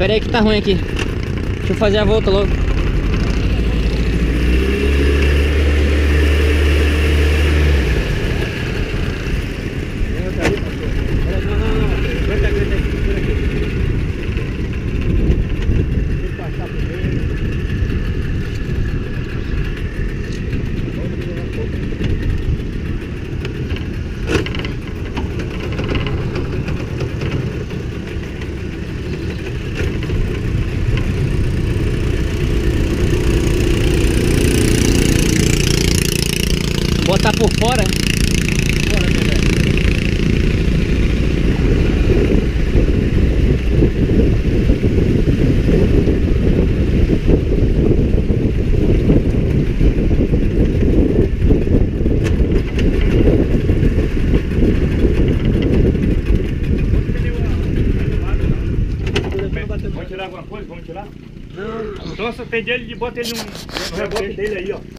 Pera aí que tá ruim aqui. Deixa eu fazer a volta logo. Botar por fora. Bora, meu velho. Vamos tirar alguma coisa? Vamos tirar? Não. Então você tem dele e bota ele no reboque dele aí, ó.